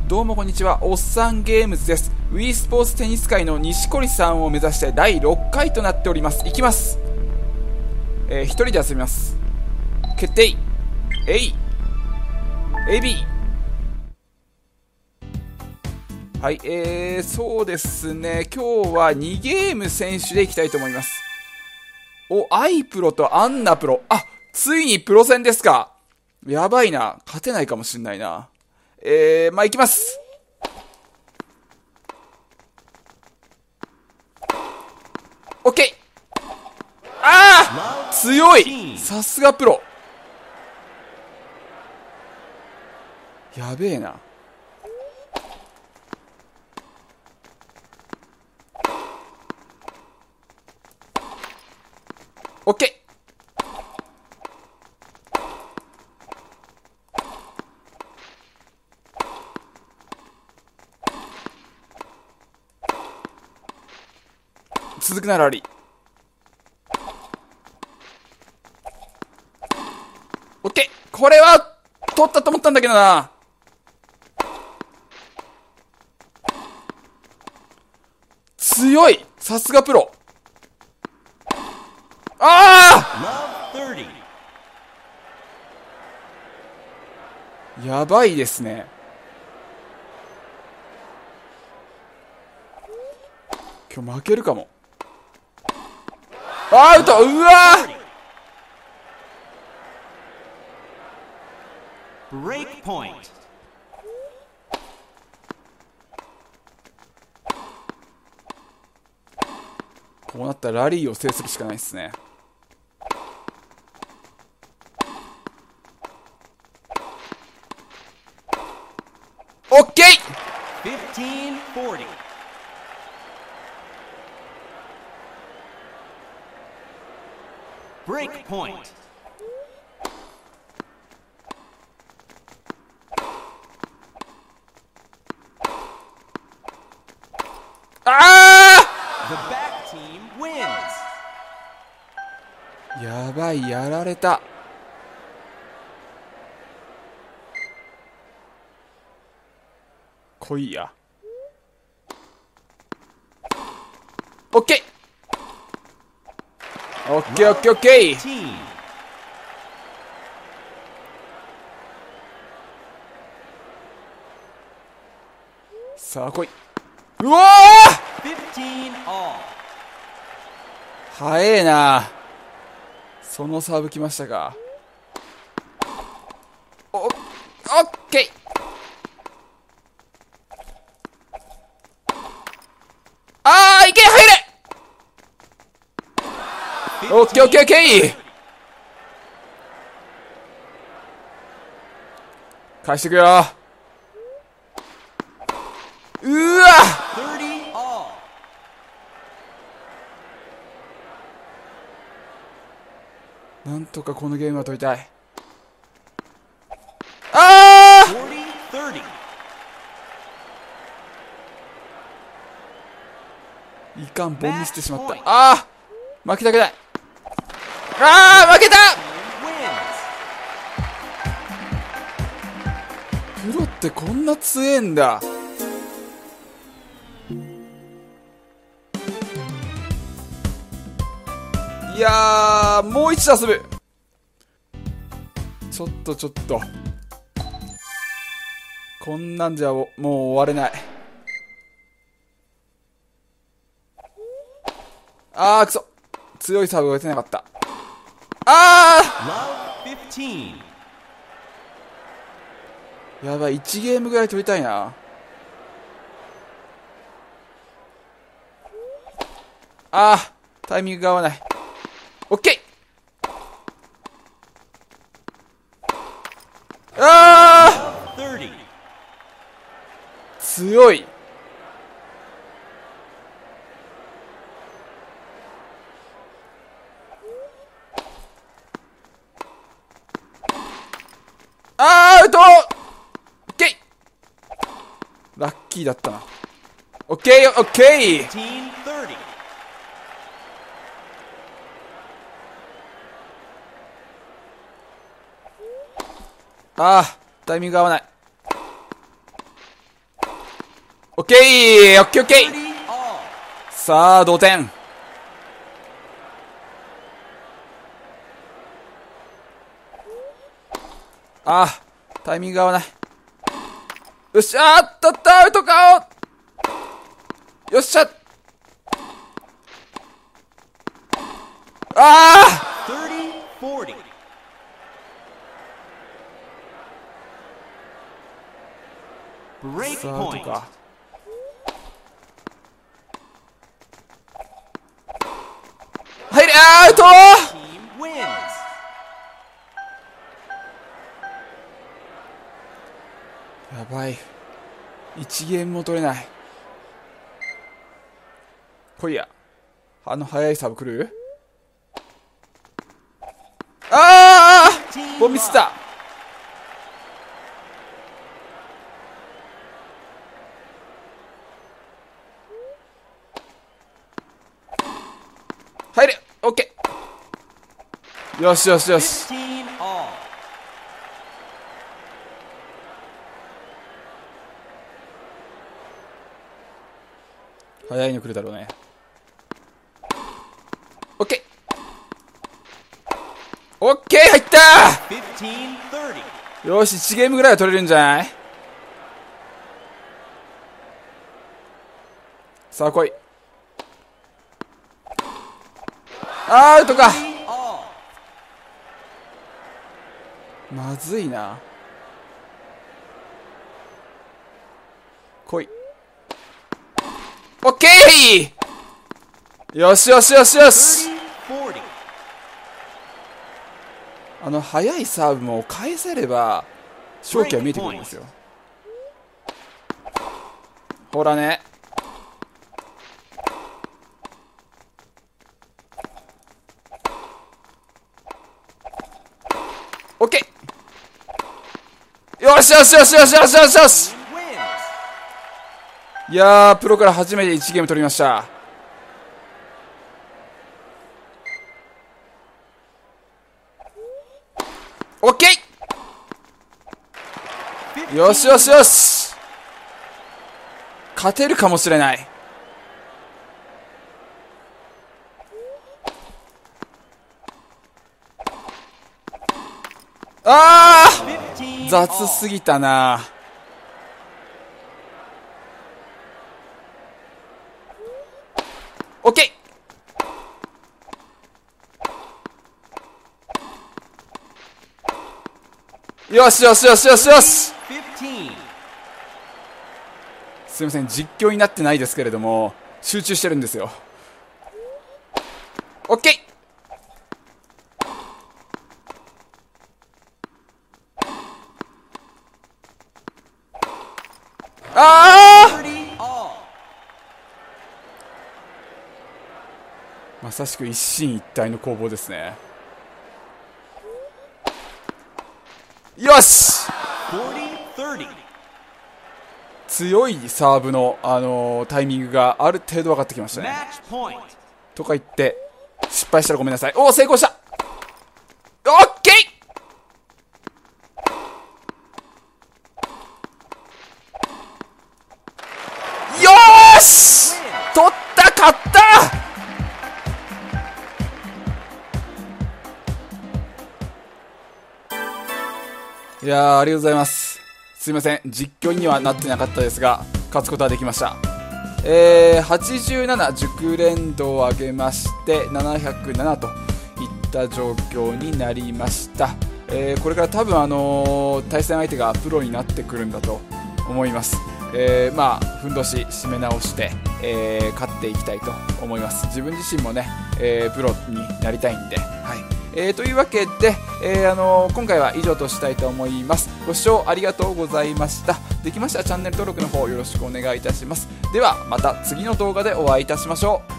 どうもこんにちは、おっさんゲームズです。Wii スポーツテニス界の錦織さんを目指して第6回となっております。いきます。一人で遊びます。決定。AB。はい、そうですね、今日は2ゲーム選手でいきたいと思います。アイプロとアンナプロ。あ、ついにプロ戦ですか。やばいな。勝てないかもしんないな。まあ、いきます。オッケー。ああ強い。さすがプロ。やべえな。オッケー。続くならラリー。オッケー。これは取ったと思ったんだけどな。強い。さすがプロ。ああやばいですね。今日負けるかも。アウト。うわーブレイクポイント。 こうなったらラリーを制するしかないですね。オッケー。 15-40。ブレイクポイント。 やばい、やられた。来いや。オッケー。オッケーオッケーオッケー。さあ来い。うわー早えな。そのサーブ来ましたか。オッケー。あーいけ入れ。オッケーオッケーオッケー。返してくよ。うわなんとかこのゲームは取りたい。あーいかん、ボンミスってしまった。あー負けたくない。あー負けた。プロってこんな強えんだ。いやーもう一度遊ぶ。ちょっとこんなんじゃもう終われない。あーくそ、強いサーブが打てなかった。やばい、1ゲームぐらい取りたいな。タイミングが合わない。オッケー。強い。アウト。オッケー。ラッキーだったな。オッケーオッケー。タイミング合わない。 オッケーオッケーオッケー。 30 all. さあ同点。あータイミング合わない。よっしゃー、あったったアウトか。よっしゃ。あ 30 40. ー Break さあアウト point. か。入れ、アウト。 Team wins. やばい、1ゲームも取れない。来いや、速いサーブ来る。ああボンミスった。入れ、オッケー。よしよしよし。 15 all. 早いの来るだろうね。オッケーオッケー、入った。 15 30. よし、1ゲームぐらいは取れるんじゃない。さあ来い。アウトか。 all. まずいな。来い。オッケー。よしよしよしよし。 30 40. 速いサーブも返せれば勝機は見えてくるんですよ。ほらね。オッケー。よしよしよしよしよしよしよし。 Wins. いやー、プロから初めて1ゲーム取りました。オッケー。よしよしよし。勝てるかもしれない。あー、 15 雑 all. すぎたな。オッケー。よしよしよしよしよし。 15. すいません、実況になってないですけれども集中してるんですよ。オッケー。あー、 30 all. まさしく一進一退の攻防ですね。よし。 40 30. 強いサーブの、タイミングがある程度分かってきましたね。 Match point. とか言って失敗したらごめんなさい。おお、成功した。オッケー。よーし、取った、勝った。いやー、ありがとうございます。すいません、実況にはなってなかったですが勝つことはできました。87熟練度を上げまして707といった状況になりました。これから多分対戦相手がプロになってくるんだと思います。まあふんどし締め直して、勝っていきたいと思います。自分自身もね、プロになりたいんで、はい。というわけで、今回は以上としたいと思います。ご視聴ありがとうございました。できましたらチャンネル登録の方よろしくお願いいたします。ではまた次の動画でお会いいたしましょう。